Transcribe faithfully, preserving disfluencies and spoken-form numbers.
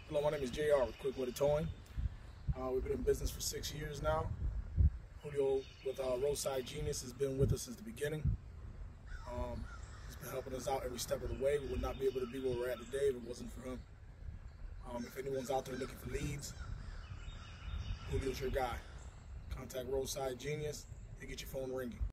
Hello, my name is J R with Quick Witted Towing. Uh, we've been in business for six years now. Julio with uh, Roadside Genius has been with us since the beginning. Um, he's been helping us out every step of the way. We would not be able to be where we're at today if it wasn't for him. Um, if anyone's out there looking for leads, Julio's your guy. Contact Roadside Genius and get your phone ringing.